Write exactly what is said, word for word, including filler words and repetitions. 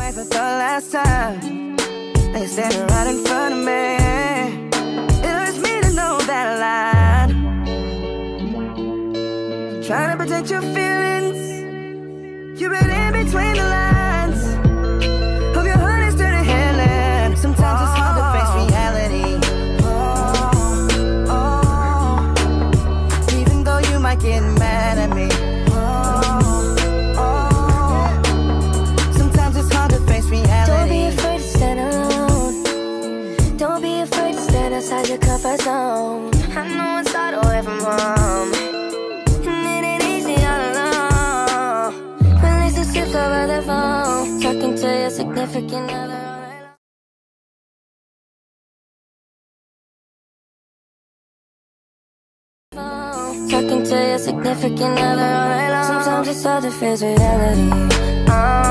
away for the last time. Now you're standing right in front of me. It hurts me to know that line. Trying to protect your feelings. You read in between the lines. Hope your heart is turning healing. Sometimes it's hard to face reality. Oh, oh. Even though you might get mad at me. Oh, oh. Sometimes it's hard to face reality. Don't be afraid to stand alone. Don't be afraid to stand outside your comfort zone. I know it's hard away from home. Over the phone, talking to your significant other. Talking to your significant other all night long. Sometimes it's hard to face reality. Oh.